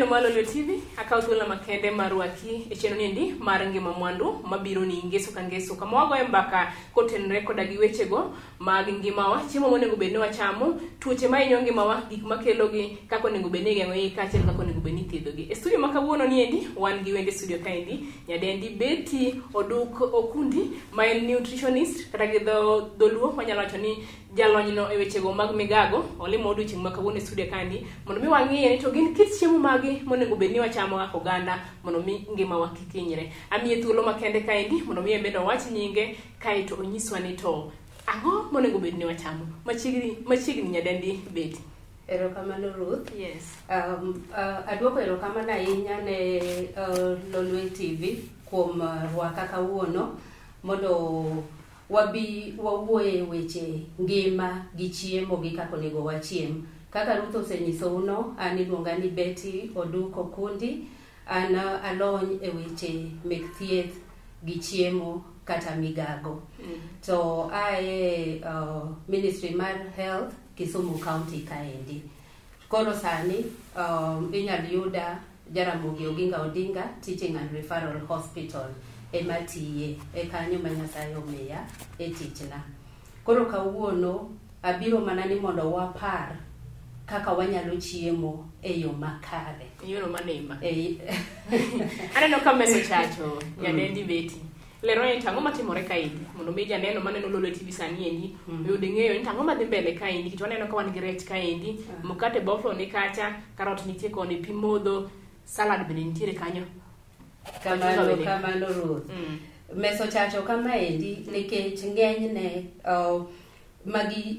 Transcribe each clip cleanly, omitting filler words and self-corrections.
Jokanyo mar Lolio TV, akaw thuolo makende marwaki e chenro niendi mar ngima mwandu mabiro ni ngeso ka ngeso kama wagoye mbaka kotenre koda gi wechego mag ngimawa, chiemo monego bed ni wachamo, tuoche ma hinyo ngimawa, gik makelo gi, kaka onego bed ni igeng'o gi kaachiel kaka onego bed ni ithiedho gi. E studio ma kawuono niendi wan gi wende studio kaendi, nyadendi Betty Oduk Okundi ma en nutritionist kata gi dholuo wanyalo wacho ni jalony no e wechego mag migago, olimo odiochieng' ma kawuono e studio kaendi mondo mi wang'iye ni to gin kit chiemo magi monego bed ni wachamo kaka oganda mondo mi ngimawa kik hinyre. Amiye thuolo makende kaendi mondo mi embe owach nyinge kae to onyiswa ni to ang'o monego bed ni wachamo. Machiegni nyadendi Betty. Erokamano Ruth. Yes. Aduoko erokamano ahinya ne Lolio TV kuom rwaka kawuono mondo wawuoye weche ngima gi chiemo gi kaka onego wachiem. Kaka Ruth osenyiso uno, an iluonga ni Betty Oduk Okundi, an alony e weche mek thieth gi chiemo kata migago. To ae Ministry mar Health Kisumu County kaendi. Koro sani inyalo yuda Jaramogi Oginga Odinga Teaching and Referral Hospital ematiye e kanyo ma Nyasaye omiya e tichna. Koro kawuono abiro mana ni mondo wapar kaka wanyalo chiemo e yo makare. Yoro manema. Aneno ka meso chacho nyadendi Betty. Lero ni tang'o matimore kaendi mondo mi janeno maneno Lolio TV sani endi yud ng'eyo ni tang'o madhi mbele kaendi kich waneno ka wan gi rech kaendi, mkate boflo ni kacha, karot nitie koni, pi modho, salad bende nitiere kanyo. Kamano Ruth. Meso chacho kamaendi nikech ng'enyne magi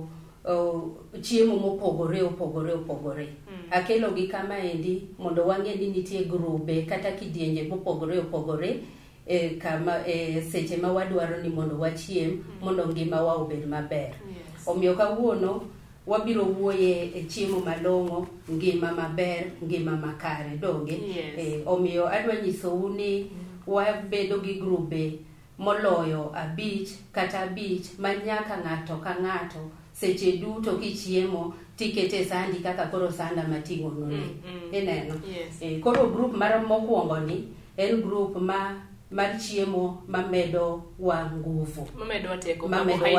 chiemo mopogore. Akelo gi kamaendi mondo wang'e ni nitie grube kata kidienje mopogore kama seche ma wadwaro ni mondo wachiem mondo ngima wa obed maber. Omiyo kawuono wabiro wuoye e chiemo malong'o, ngima maber, ngima makare donge. Omiyo adwa nyisou ni wabedo gi grube moloyo 5 kata 5 ma nyaka ng'ato ka ng'ato seche duto kichiemo tikete sandi kaka koro sanda mating'o noni. Ineno? Koro group mar mokwongo ni en group mar chiemo mamedo wa nguvu, mamedo wateko,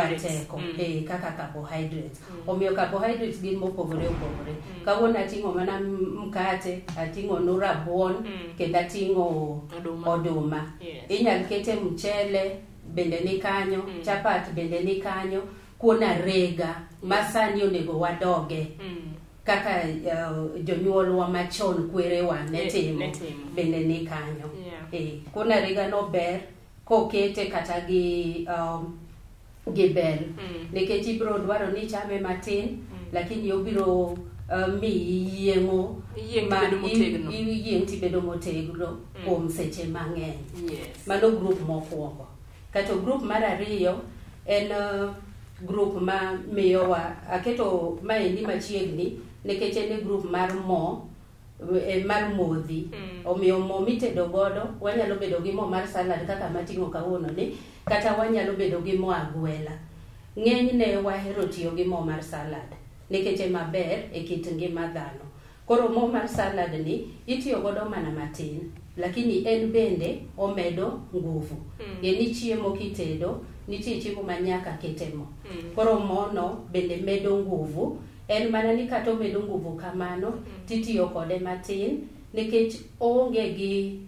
kaka carbohydrates. Omiyo carbohydrates gin mopogore. Kawuono ating'o mana mkate, ating'o rabuon, kendo ating'o oduma. Inyal kete mchele bende ni kanyo, chapat bende ni kanyo, kuon arega masani onego wadoge kaka jonyuolwa machon kwerewa ne timo bende ni kanyo. Kuon arega no ber kokete kata gi bel nikech ibiro dwaro ni chame matin lakini obiro mi yieng'o yieng' tibedo motegno kuom seche mang'eny. Mano group mokwongo. Kato group mar ariyo en group ma miyowa aketo maendi machiegni nikech en group mar mar modhi. Omiyo mo mitedo godo wanyalo bedo gi mo mar salad kaka mating'o kawuono ni, kata wanyalo bedo gi mo agwela. Ng'enyne wahero tiyo gi mo mar salad nikech maber e kit ngima dhano. Koro mo mar salad ni itiyo godo mana matin lakini en bende omedo nguvu. Ni chiemo kitedo nitie chiemo ma nyaka kete mo. Koro mo no bende medo nguvu. En mana ni kata omedo nguvu kamano titiyo kode matin nikech onge gi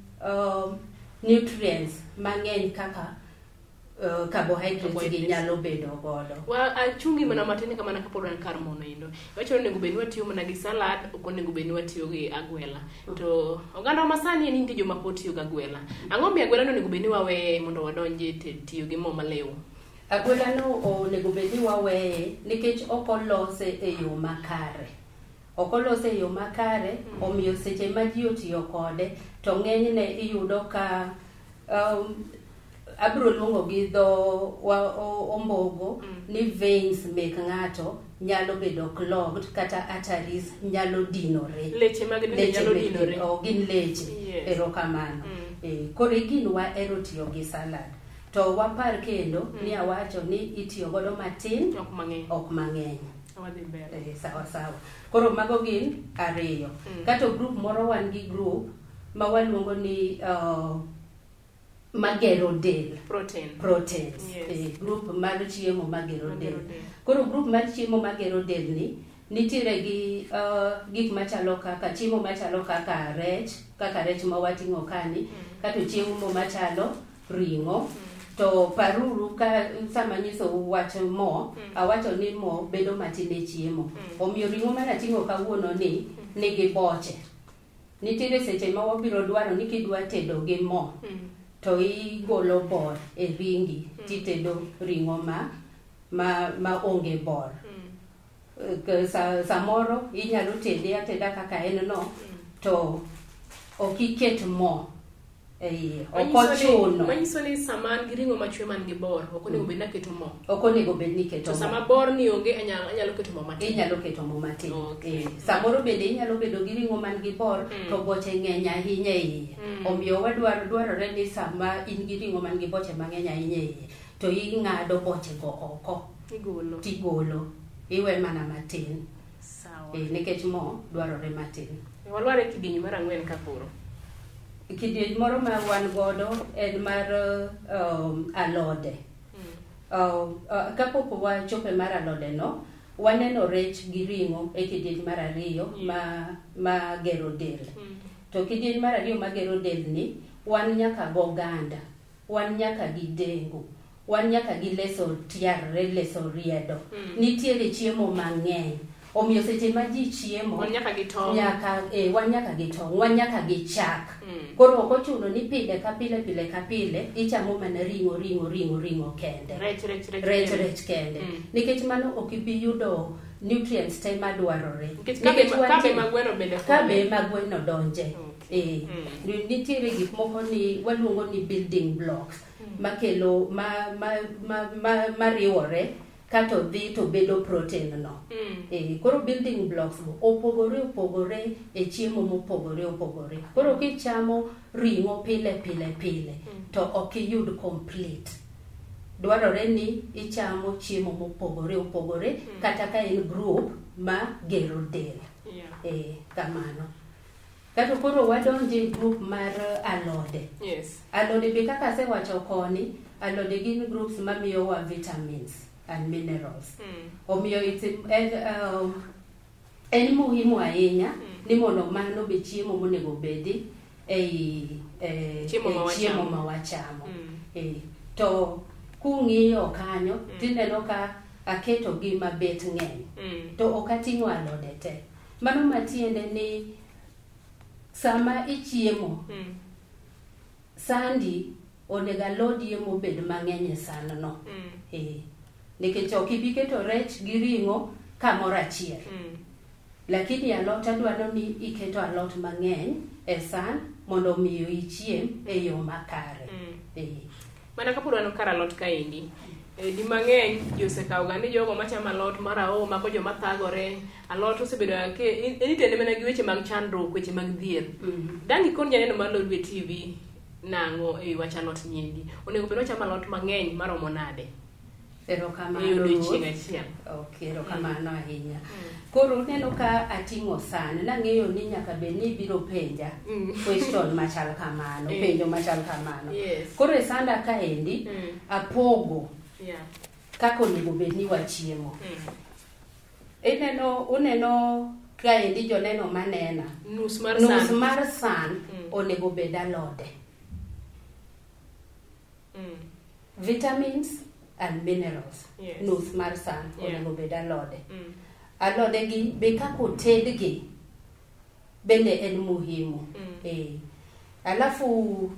nutrients mang'eny kaka carbohydrates gi nyalo bedo godo. Achungi mana matin kamana kapod an kar mono indo. Wacho onego bed ni watiyo mana gi salad, ok onego bed ni watiyo gi agwela. To oganda masani en nitie joma pod tiyo gi agwela. Ang'o mi agwela no onego bed ni wawe mondo wadonje tiyo gi mo malew? Agwela no onego bed ni waweye nikech ok olose e yo makare. Omiyo seche ma ji otiyo kode to ng'enyne iyudo ka abiro luongo gi dho ombogo ni veins mek ng'ato nyalo bedo clogged kata arteries nyalo dinore. Leche mag dende nyalo dinore. Gin leche. Erokamano. Koro gin wahero tiyo gi salad. To wapar kendo ni awacho ni itiyo godo matin, ok mang'eny. sawa sawa. Koro mago gin ariyo. Kato group moro wan gi group ma waluongo ni magero del, proteins. Group mar chiemo magero del. Koro group mar chiemo magero del ni nitiere gi gik machalo kaka chiemo machalo kaka rech ma wating'o kani, kato chiemo machalo ring'o. To paruru ka sama nyiso wach mo, awacho ni mo bedo matin e chiemo. Omiyo ring'o mana ting'o kawuono ni nigi boche. Nitiere seche ma wabiro dwaro ni kidwa tedo gi mo, to igolo bor e ringi, titedo ring'o ma onge bor. Samoro inyalo tede ateda kaka en no, to okiket mo. Okochuno. Manyiso ni sama gi ring'o machwe man gi bor, ok onego bed ni keto mo. Ok onego bed ni keto mo. To sama bor ni onge anyalo keto mo matin. Inyalo keto mo matin. Samoro bende inyalo bedo gi ring'o man gi bor to boche ng'eny ahinya e iye. Omiyo dwarore ni sama in gi ring'o man gi boche mang'eny ahinya e iye, to ing'ado boche go oko. Tigolo. Iwe mana matin. Sawa. Nikech mo dwarore matin. Walware kidienje mar 4 kapuro. Kidienje moro ma wan godo en mar alode. Kapok wachope mar alode no, waneno rech gi ring'o e kidienje mar 2 ma gero del. To kidienje mar 2 ma gero del ni, wan nyaka goganda, wan nyaka gi dengu, wan nyaka gi leso tiarre, leso riedo. Nitiere chiemo mang'eny. Omiyo seche ma ji chiemo, wan nyaka gi tong'. Wan nyaka gi tong', wan nyaka gi chak. Koro ok ochuno ni pile ka pile ichamo mana ring'o kende. Rech kende. Nikech mano ok ibi yudo nutrients te madwarore. Kabe magweno bende konyo. Kabe magweno donje. Nitiere gik moko ni waluongo ni building blocks makelo mariwore kato dhi to bedo protein no. Koro building blocks opogore e chiemo mopogore. Koro kichamo ring'o pile to ok iyud complete. Dwarore ni ichamo chiemo mopogore kata ka en group ma gero del. Kamano. Kato koro wadonje group mar alode. Alode be kaka asewacho koni, alode gin groups mamiyowa vitamins and minerals. Omiyo en muhimu ahinya ni mondo mano be chiemo monego bedi chiemo ma wachamo. To kung'iyo kanyo, tineno ka aketo gi mabet ng'eny. To ok ating'o alode te. Mano matiende ni sama ichiemo, sandi onego alodie mobed mang'eny e san no. Nikech ok ibi keto rech gi ring'o kamoro achiel. Lakini alot adwaro ni iketo alot mang'eny e san mondo miyo ichiem e yo makare. Mana kapuro ano kar alot kaendi. Di mang'eny josekawo ga ni jogo machamo alot marao mako joma thagore. Alot osebedo ke enitende mana gi weche mag chandruok, weche mag dhier. Dangi kon janeno mar Lolwe TV nang'o e wach alot nyiendi. Onego bed ochamo alot mang'eny maromo nade? Erokamano. Erokamano ahinya. Koro neno ka ating'o san, nang'eyo ni nyaka bed ni biro penja question machal kamano, penjo machal kamano. Koro e sanda kaendi apogo kaka onego bed ni wachiemo. Uneno kaendi joneno manena. Nus mar san onego bed alode. Vitamins and minerals. Nus mar san onego bed alode. Alode gi be kako tedgi bende en muhimu. Alafu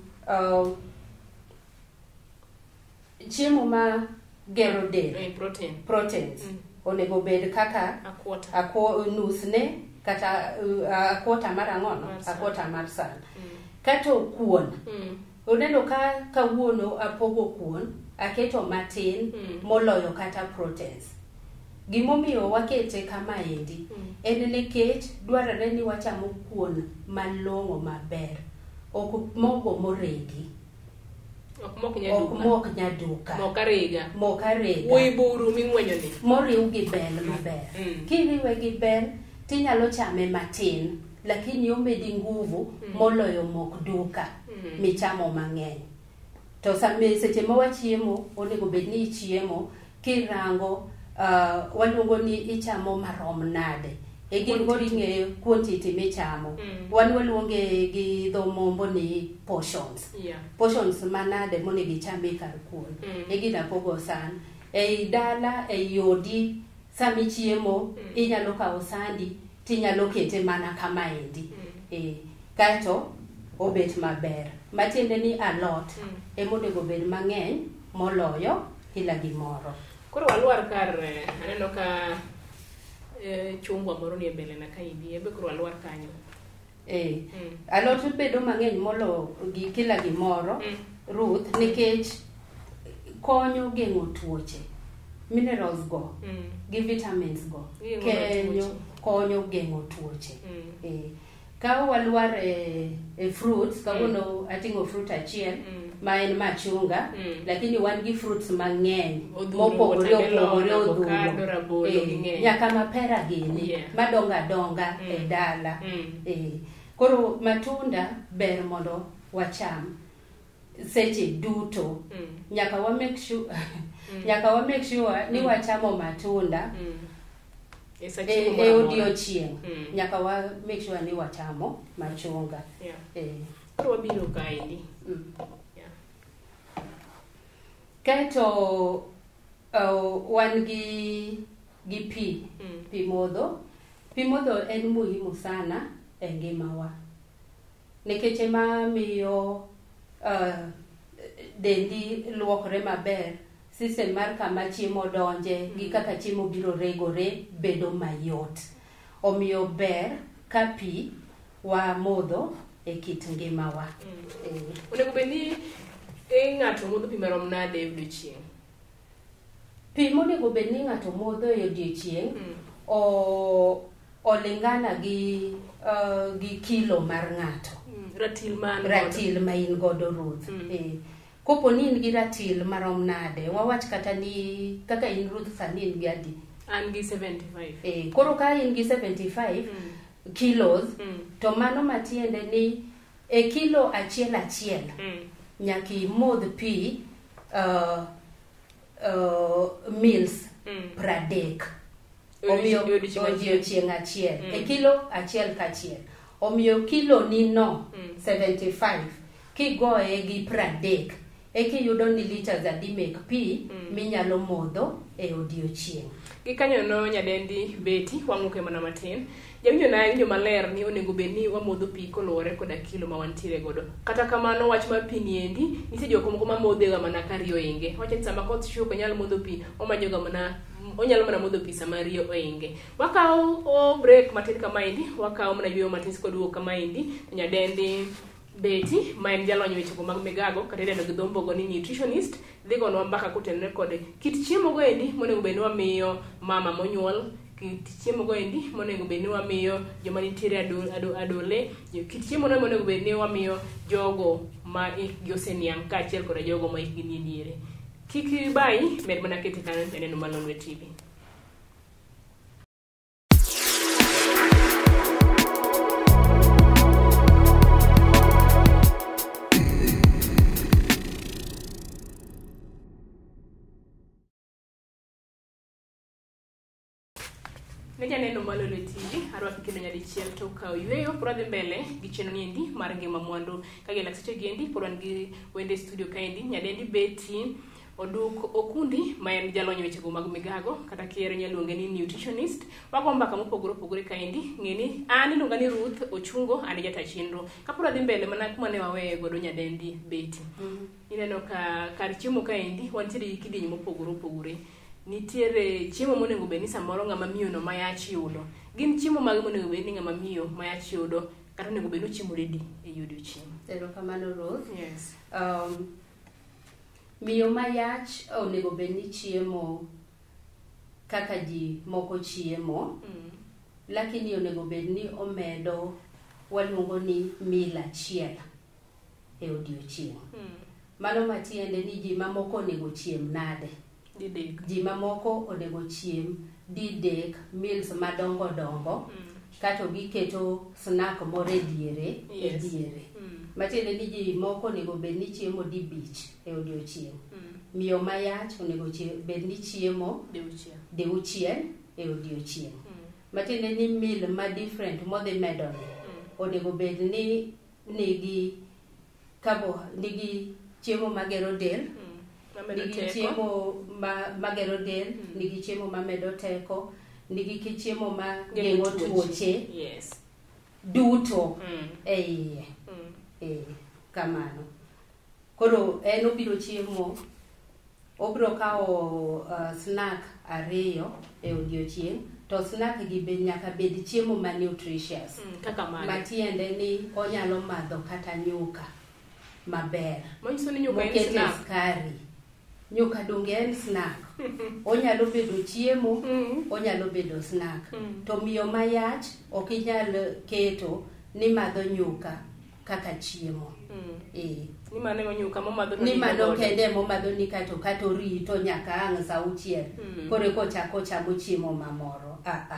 chiemo ma gero del, proteins onego bed kaka nus ne kata akwota mar ang'ono, akwota mar san. Kato kuon, uneno ka kawuono apogo kuon, aketo matin moloyo kata proteins. Gimomiyo wakete kama endi en nikech dwarore ni wachamo kuon malong'o maber, ok mogo moregi. ok mok nyaduka. Mokarega. Wuoyi buru ming'wenyo ni. Moriw gi bel maber. Kiriwe gi bel, tinyalo chame matin, lakini omedi nguvu moloyo mok duka michamo mang'eny. To seche ma wachiemo, onego bed ni ichiemo, kirango, waluongo ni ichamo marom nade. Gin gori ng'eyo quantity michamo. Wan waluonge gi dho mombo ni portions. Portions manade monego icham kar kuon. Gina pogo san. Ei dala, ei odi, sami chiemo, inyalo kawo sandi, tinyalo kete mana kamaendi. Kaeto obet maber. Matiende ni alot emonego bed mang'eny moloyo kila gimoro. Koro waluar kar aneno ka chungwa moro ni mbele na kaidi ebe koro alwar kanyo. Alot bedo mang'eny molo gi kila gimoro Ruth nikech konyo geng'o tuoche, minerals go gi vitamins go konyo geng'o tuoche. Ka walwar fruits kawuono ating'o fruit achiel ma en machunga, lakini wan gi fruits mang'eny mopogore odhuro, nyaka mapera gini madonga e dala. Koro matunda ber mondo wacham seche duto. Nyaka wa make sure ni wachamo matunda e odiochieng'. Nyaka wa make sure ni wachamo machunga. Koro wabiro kaendi. Kaeto wan gi pi modho. Pi modho en muhimu sana e ngimawa. Nikech ema miyo dendi luokre maber, system mar kama chiemo donje gi kaka chiemo biro regore bedo mayot. Omiyo ber ka pi wa modho e kit ngimawa. Onego bed ni ng'ato modho pi marom nade e odiochieng'? Pi monego bed ni ng'ato modho e odiochieng' olingana gi kilo mar ng'ato. Ratil ma in godo Ruth. Kopo ni in gi ratil marom nade, wawach kata ni kaka in Ruth sani in gi adi? An gi 75. Koro ka in gi 75 kilos, to mano matiende ni e kilo achiel nyaki modh pi mils 30. Omiyo odiochieng' achiel. E kilo achiel kachiel. Omiyo kilo ni no 75 kigoye gi 30 ekiyudo ni liters adi mek pi minyalo modho e odiochieng'. Gi kanyo no nyadendi Betty wang'uke mana matin. Jawinjo na winjo maler ni onego bed ni wamodho pi koluwore koda kilo ma wantiere godo. Kata kamano wach mar pi niendi nitie jok moko ma modhega mana ka riyo oinge. Wacha ni sama koth chuok onyalo modho pi, onyalo mana modho pi sama riyo oinge. Wakawo break matin kamaendi, wakawo mana yweyo matin kodwuok kamaendi. Nyadendi Betty ma en jalony weche go mag migago kata idendo gi dhombogo ni nutritionist dhi gonwa mbaka kotenore kod kit chiemo go endi monego bed ni wamiyo mama monyuol, kit chiemo go endi monego bed ni wamiyo joma nitiere adole, kit chiemo no monego bed ni wamiyo jogo ma ikgi oseniang' kaachiel kod jogo ma ikgi ni diere. Kik bayi, med mana kete kanyo e Neno Malong'o TV. Neja Neno Malong'o TV, arwaki kendo nyadichiel to kawo yweyo, pura dhi mbele gi chenro niendi mar ngima mwandu. Kage lak seche giendi, pura ngi wende studio kaendi, nyadendi Betty Oduk Okundi, ma en jalony weche go mag migago, kata kiero nyaluonge ni nutritionist. Wago mbaka mopogore kaendi, ng'eni an iluonga ni Ruth Ochungo, an jata chenro. Kapura dhi mbele mana kuma ne waweye godo nyadendi Betty. Ineno ka kar chiemo kaendi, wantiere gi kidieny mopogore. Nitiere chiemo monego bed ni samoro ng'ama miyo no mayach yudo. Gin chiemo mag monego bed ni ng'ama miyo mayach yudo, kata onego bed ni chiemo ready e odiochieng'. Erokamano Ruth. Yes. Miyo mayach onego bed ni chiemo kaka ji moko chiemo, lakini onego bed ni omedo waluongo ni meal achiel e odiochieng'. mano matiende ni ji mamoko onego chiem nade. Ji mamoko onego chiem didek meals madongo dongo, kato giketo snack moro e diere. Matiende ni ji moko onego bed ni chiemo dibich e odiochieng'. Miyo mayach onego bed ni chiemo diuchiel e odiochieng'. Matiende ni meal ma different modhi medore onego bed ni nigi chiemo magero del, nigi chiemo magero del, nigi chiemo mamedo teko, nigi chiemo mageng'o tuoche duto e iye. Kamano. Koro en obiro chiemo, obiro kawo snack 2 e odiochieng', to snack gi nyaka bed chiemo ma nutritious. Matiende ni onyalo madho kata nyuka maber. Mokete skari. Nyuka donge en snack. Onyalo bedo chiemo, onyalo bedo snack. To miyo mayach ok inyal keto ni madho nyuka kaka chiemo. Ni mano nyuka momadho ni mano kende momadho ni kato rito nyaka ang' sa 6 kore kochako chamo chiemo mamoro.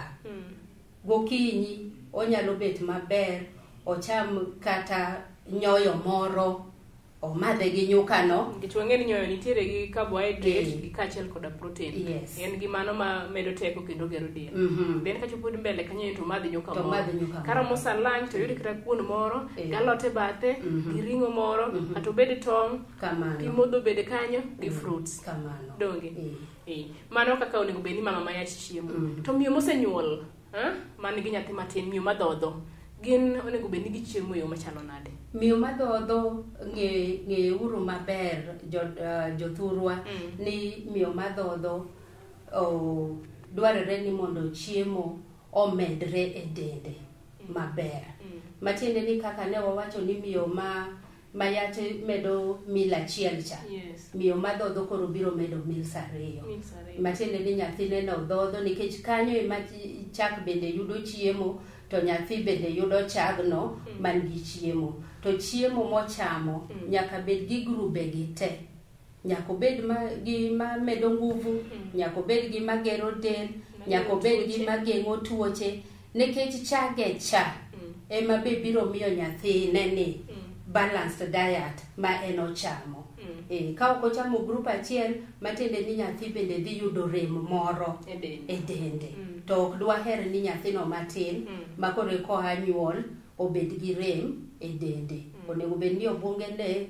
Gokinyi onyalo bet maber, ocham kata nyoyo moro, omadhe gi nyuka no. Nikech wang'e ni nyoyo nitiere gi carbohydrate gi kaachiel koda protein. En gi mano ma medo teko kendo gero del. Then kachopo mbele kanyo to madhi nyuka moro. Karamo sa lunch to yudi kata kuon moro, galote bathe, gi ring'o moro, ato bede tong', pi modho bede kanyo, gi fruits. Donge? Mano kaka onego bed ni mama mayach chiemo. To miyo mosenyuol, man gi nyathi matin, miyo madhodho, gin onego bed ni gichiemo yo machalo nade? Miyo madhodho ng'e uru maber jothurwa ni miyo madhodho dwarore ni mondo chiemo omedre e dende maber. Matiende ni kaka ne wawacho ni miyo mayach medo mil 1 cha. Miyo madhodho koro biro medo mil 2. Matiende ni nyathine no dhodho nikech kanyo ema chak bende yudo chiemo, to nyathi bende yudo chagno man gi chiemo. To chiemo mochamo nyaka bed gi grube gi te. Nyaka bed gi mamedo nguvu, nyaka bed gi magero del, nyaka bed gi mageng'o tuoche. Nikech chage cha ema be biro miyo nyathi neni balanced diet ma en ochamo. Ka ok ochamo grup achiel, matiende ni nyathi bende dhi yudo rem moro e dende. To ok dwaher ni nyathino matin makore koa nyuol obed gi rem e dende. Onego bed ni obwongene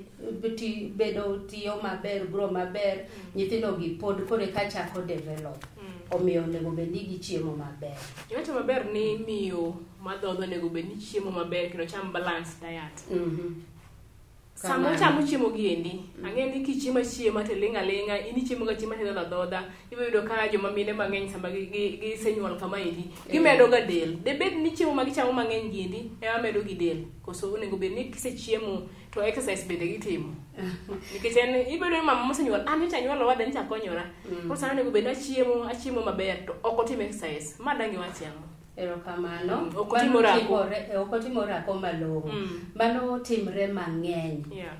tiyo maber, grow maber, nyithindo gi pod kore ka chako develop. Omiyo onego bed ni gichiemo maber. Iwacho maber ni miyo madhodho onego bed ni chiemo maber kendo cham balanced diet. Samo chamo chiemo gi endi, ang'e ni kichiemo to ling'a ini chiemo ga chiemo to dhodha. Iyudo ka joma mine mang'eny sama gisenyuol kama endi, gimedo ga del. Debed ni chiemo ma gichamo mang'eny gi endi ema medo gi del. Koso onego bed ni kisechiemo to exercise bende gitimo. Nikech ibedo ni mama mosenyuol, nita nyuol owada nita konyora. Koro sana onego bed ni achiemo maber to ok otim exercise. Ma dangi wachiamo. Erokamano. Okotimore ako malong'o. Mano timre mang'eny.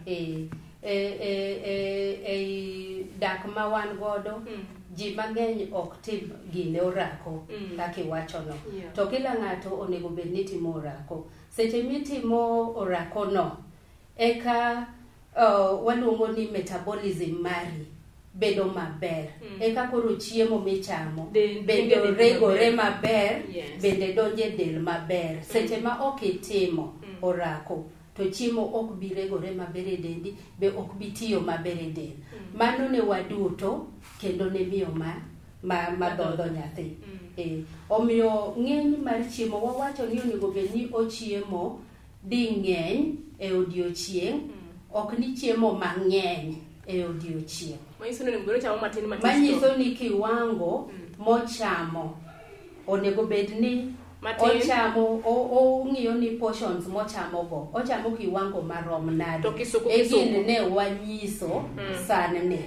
Dak ma wan godo, ji mang'eny ok tim gine orako kaka iwachono. To kila ng'ato onego bed ni timo orako. Seche mitimo orako no, eka waluongo ni metabolism mari bedo maber. Eka koro chiemo michamo bedo regore maber, bende donje del maber. Seche ma ok itimo orako, to chiemo ok bi regore maber e dendi, be ok bi tiyo maber e del. Mano ne waduto kendo ne miyo madhodho nyathi. Omiyo ng'eny mar chiemo wawacho ni onego bed ni ochiemo ding'eny e odiochieng', ok ni chiemo mang'eny e odiochieng'. Manyiso ni kiwango mochamo onego bed ni ochamo, ong'iyo ni portions mochamo go, ochamo kiwango marom nade. Egin ne wanyiso sanne.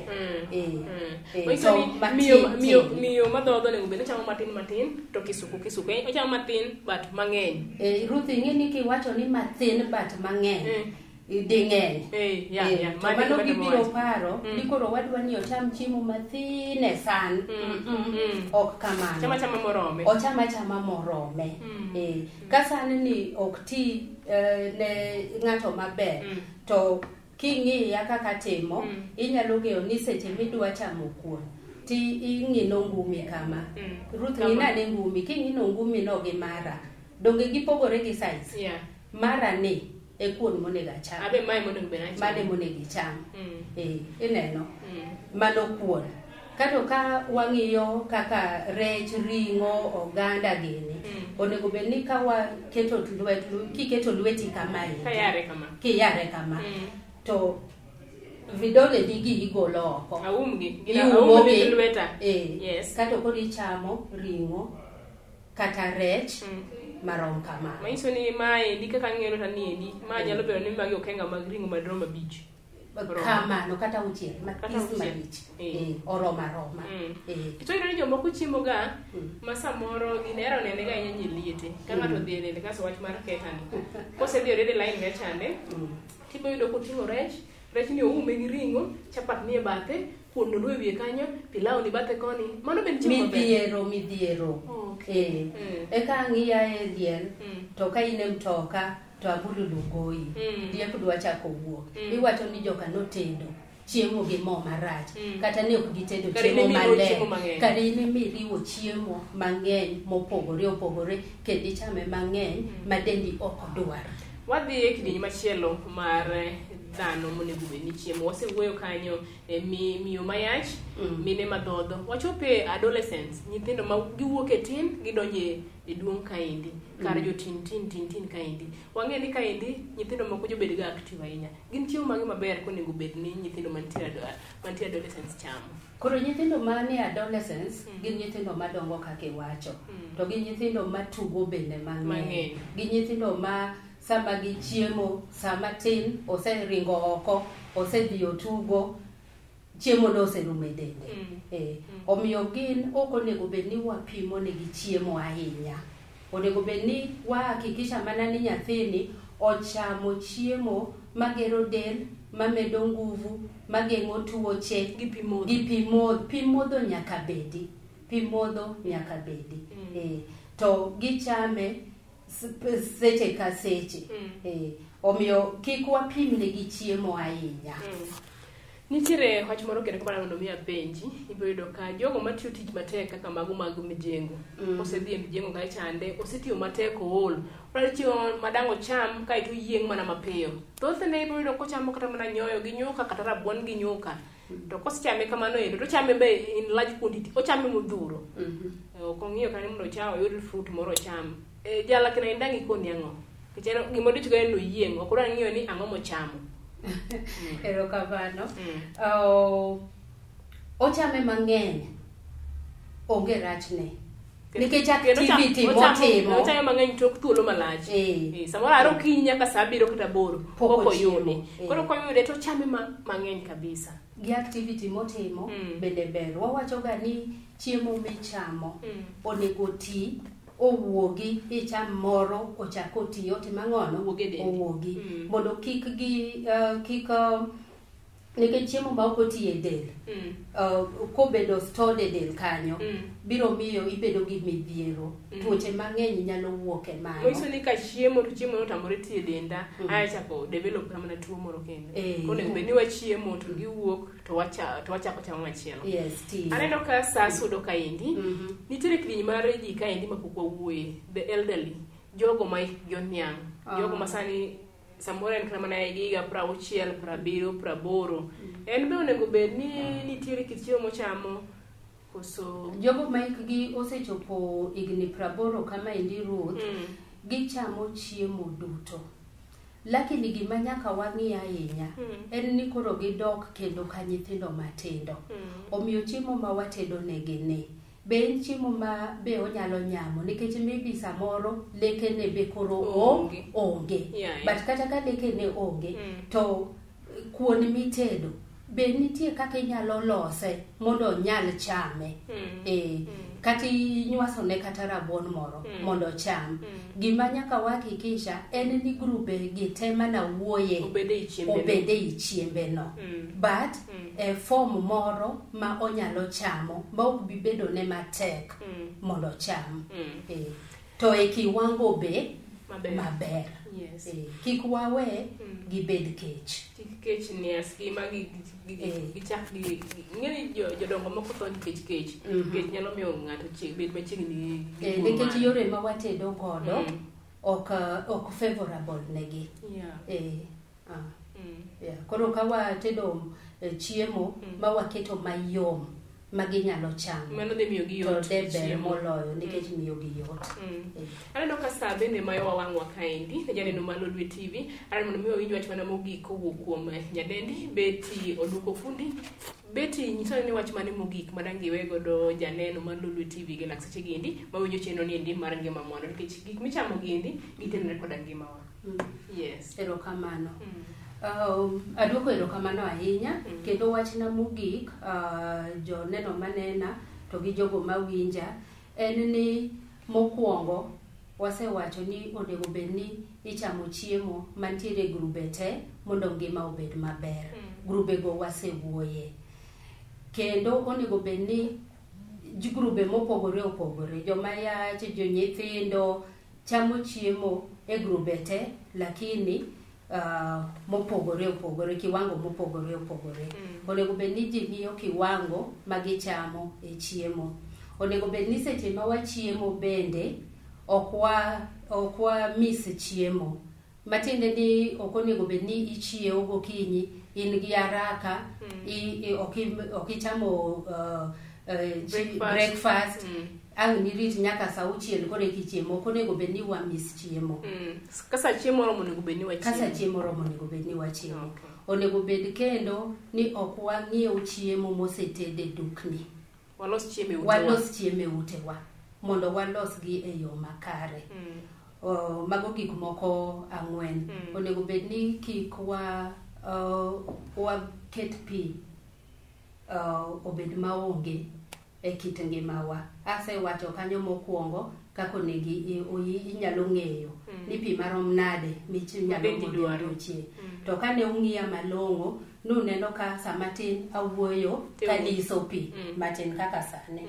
Miyo madhodho onego bed ni chamo matin to kisuku. Ochamo matin but mang'eny. Ruth, ing'e ni kiwacho ni matin but mang'eny. ding'eny. To mano gibiro paro ni koro wadwa ni ocham chiemo mathin e san. Ok kamano. Ochama morome. Ka san ni ok ti ne ng'ato maber, to king'iya kaka timo, inyalo ng'eyo ni seche midwa chamo kuon, ti ing'ino ngumi kama. Ruth ng'inane ngumi, king'ino ngumi no gi mara, donge gipogore gi size? Mara ni e kuon monego acham. Mane monego icham. Ineno? Mano kuon. Kato ka wang'iyo kaka rech, ring'o, oganda gini, onego bed ni ka waketo kiketo lweti kama kiyare kama, to vidole digi igolo oko. Iumogi lweta. Kato koro ichamo ring'o kata rech marom kama. Manyiso ni mae di kaka ng'ero tani endi, ma nyalo bedo ni magi okenga mag ring'o madrom abich. Kamano kata uchiel malich. Oroma. To ino ni jomoko chiemo ga ma samoro ginero nene ga nyenye liete. Ka ng'ato dhi nene kaso wach mar ketani. Kose dhi orede line ga chande, tibo yudo koting'o rech ni oume gi ring'o, chapat ni e bathe, kuon no e wiye kanyo, pilau ni bathe koni. Mano ben chiemo maber. Midhiero. Eka ng'iya e diel, to ka in e mtoka to agulu goyi. Diek dwa chako wuok. Iwacho ni joka notedo chiemo gi mo marach, kata ne ok gitedo chiemo maler. Kare ne miriwo chiemo mang'eny mopogore kendo ichame mang'eny ma dendi ok odwar. Wadhi e kidieny machielo mar dhano monego bed ni chiemo. Wasewuoyo kanyo miyo mayach, mine madhodho. Wachope adolescents, nyithindo ma giwuok e tin gidonje e duong' kaendi, kar jo tin kaendi. Wang'e ni kaendi nyithindo moko jobed ga active ahinya. Gin chiemo mage maber konego bed ni nyithindo mantie adolescents chamo. Koro nyithindo mane adolescents gin nyithindo madongo kaka iwacho, to gin nyithindo matugo bende mang'eny. Gin nyithindo ma sama gi chiemo, sama tin, oseringo oko, osedhi otugo, chiemo no oserumo e dende. Omiyo gin ok onego bed ni wapimo negi chiemo ahinya. Onego bed ni wahakikisha mana ni nyathini ochamo chiemo magero del, mamedo nguvu, mageng'o tuoche, gi pi modho nyaka bedi. To gichame seche ka seche. Omiyo kik wapim negi chiemo ahinya. Nitiere wach moro kendo kamano mondo mi apenji, ibiro yudo ka jogo matiyo tich matek kaka mago mag mijengo, osedhi e mijengo kae chande, osetiyo matek ool, onyalo chiwo madango cham kaeto yieng' mana mapiyo. Thothne ibiro yudo kochamo kata mana nyoyo gi nyuka kata rabuon gi nyuka. To kosechame kamano endo, to chame be in large quantity, ochame modhuro. Ok ong'iyo kanyo mondo ocham oyud fruit moro ocham. Jala kina indangi koni ang'o? Kichero gimoro dicho ga no yieng', ok odwa ng'iyo ni ang'o mochamo. Erokamano. Ochame mang'eny, onge rachne. Nikech activity motimo. Ochame mang'eny tok thuolo malach. Samoro aro kiny nyaka saa 7 kata 8 pok oyude. Koro koyude to chame mang'eny kabisa. Gi activity motimo bende ber. Wawacho ga ni chiemo michamo onego ti owuogi icham moro ochako tiyo timang'ono owuogi mondo kik nikech chiemo ma ok oti e del kobedo stored e del kanyo biro miyo ibedo gi midhiero, tuoche mang'eny nyalo wuok e mano. Moiso ni ka chiemo no tamore ti e denda aya chako develop kama na tuo moro kendo. Konego bed ni wachiemo to giwuok to wachako chamo machielo. Aneno ka saa sudo kaendi, nitiere kidieny mar ji kaendi mapok wawuoye, the elderly, jogo ma joniang', jogo masani samoro en kama na higa 60, 70, 80. En be onego bed ni nitiere kit chiemo mochamo koso jogo ma ikgi osechopo higni 80 kama endi Ruth, gichamo chiemo duto. Lakini gima nyaka wang'i ahinya en ni koro gidok kendo ka nyithindo matindo. Omiyo chiemo ma watedo negini be en chiemo ma be onyalo nyamo, nikech maybe samoro lekene be koro onge. But kata ka lekene onge, to kuon mitedo be nitie kaka inyalo lose mondo onyal chame. kati nywaso ne kata rabuon moro mondo cham. Gima nyaka wakikisha en ni grube gi tema na wuoye obede I chiembe no. But form moro ma onyalo chamo ma ok bi bedo ne matek mondo cham. To e kiwango be maber. Yes. Kik wawe gibed kech. Kech ni aski magi gichak gi ngeni jodongo moko thon kech nyalo miyo ngato bed machiegni nikech yore ma watedo godo ok favorable negi. Koro ka watedo chiemo ma waketo mayom magi nyalo chamo mano de miyo gi yot to de ber moloyo nikech miyo gi yot. Aneno ka saa bende mayo wawang'wa kaendi ne janeno mar Lolwe TV. Mondo miyo winj wach mana mogik kowuok kuom nyadendi Betty Oduko Fundi. Betty nyisa ni wach mane mogik madang iwe godo janeno mar Lolwe TV gi lakseche gindi ma winjo chenro ni endi mar ngima mwandu nikech gik michamo gindi gitenore kod ngimawa. Yes. Erokamano. Aduoko erokamano ahinya kendo wachna mogik joneno manena to gi jogo mawinja en ni mokwongo wasewacho ni onego bed ni ichamo chiemo mantiere grube te mondo ngima obed maber. Grube go wasewuoye kendo onego bed ni grube mopogore opogore joma yach jonyithindo chamo chiemo e grube te lakini mopogore opogore kiwango mopogore opogore. Onego bed ni ji ng'iyo kiwango magichamo e chiemo. Onego bed ni seche ma wachiemo bende okwa miss chiemo. Matiende ni ok onego bed ni ichiewo gokinyi in gi haraka okichamo breakfast ang nirit nyaka saa 6 kore kichiemo ok onego bed ni wa miss chiemo. Kasa chiemo romo onego bed ni wachiemo. Kasa chiemo romo onego bed ni wachiemo. Onego bed kendo ni ok wang'iew chiemo mosetede dukni. Walos chiemo e utewa mondo walos gi e yo makare. Mago gik moko 4. Onego bed ni kik ket pi obed maonge e kit ngimawa. Asewacho kanyo mokwongo kako negi inyalo ng'eyo ni pi marom nade minyalo dwaro chie. To kane ung'iya malong'o nuneno ka sama tin awuoyo kadiso pi matin kaka sane.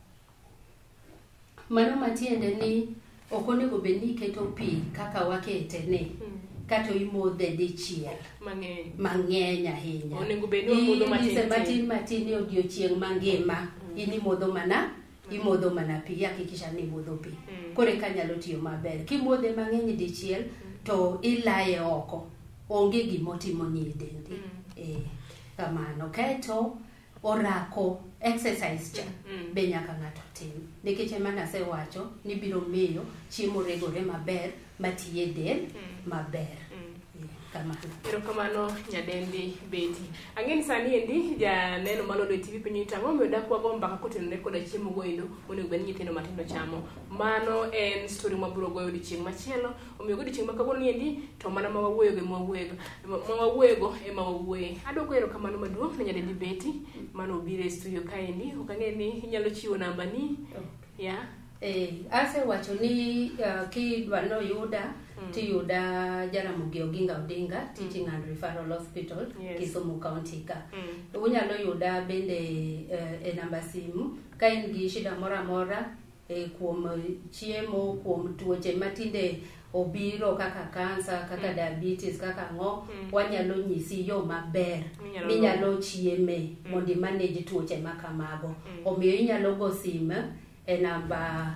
Mano matiende ni ok onego bed ni iketo pi kaka wakete ne kato imodhe dichiel mang'eny ahinya. Onego bed ni modho matin ni odiochieng' mangima imodho mana pi hakikisha ni modho pi. Kore ka nyalo tiyo maber. Kimodhe mang'eny dichiel to ilaye oko. Onge gimotimo ni dendi. Kamano kaeto orako exercise cha be nyaka ng'ato tim nikech ema nasewacho ni biro miyo chiemo regore maber matiye del maber. Erokamano nyadendi Betty. Ang'eni sani endi janeno mar Lolwe TV piny tang'o miyo dak wago mbaka kotenore koda chiemo goendo monego bed ni nyithindo matindo chamo. Mano en story mabiro goyo odiochieng' machielo. Omiyo odiochieng' ma kawuono endi to mana ma wawuoyo ema wawuoye. Adwoko erokamano maduong' ne nyadendi Betty mano obiro e studio kaendi. Ok ang'e ni inyalo chiwo namba ni. Asewacho ni kidwa noyuda tiyuda Jaramogi Oginga Odinga Teaching and Referral Hospital Kisumu County ka. Unyalo yuda bende e namba simu ka in gi shida mora mora kuom chiemo kuom tuoche matinde obiro kaka kansa kaka diabetes kaka wanyalo nyisi yo maber minyalo chieme mondo manage tuoche makamago. Omiyo inyalo go sim e namba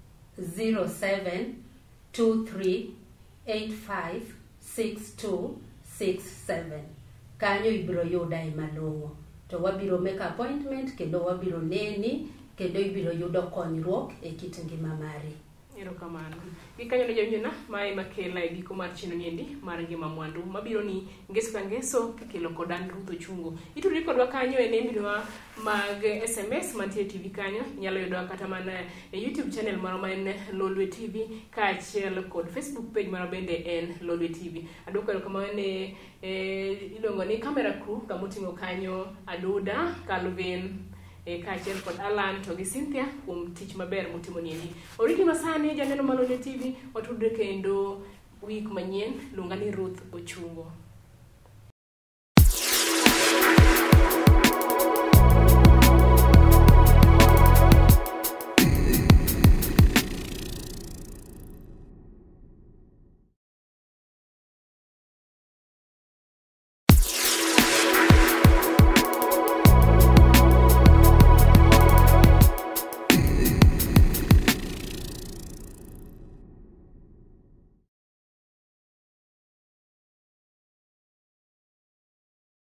0723856267. Kanyo ibiro yuda e malong'o to wabiro make appointment kendo wabiro neni kendo ibiro yudo konyruok e kit ngima mari. Erokamano. Gikanyo ne jonyina mae makela e giko mar chino niendi mar ngima mwandu mabiro ni ngeso ka ngeso kikelo kod Ruth Ochungo. Ituri kodwa kanyo e nembinwa mag SMS mantie TV kanyo. Inyalo yudo kata mana e YouTube channel maro ma en Lolwe TV kaachiel kod Facebook page maro bende en Lolwe TV. Adwoko erokamano ne iluongo ni camera crew kamoting'o kanyo Aduda, Calvin, kaachiel kod Alan to gi Cynthia kuom tich maber mutimo niendi. Oriti masani janeno Malone TV, watudre kendo week manyien, luonga ni Ruth Ochungo.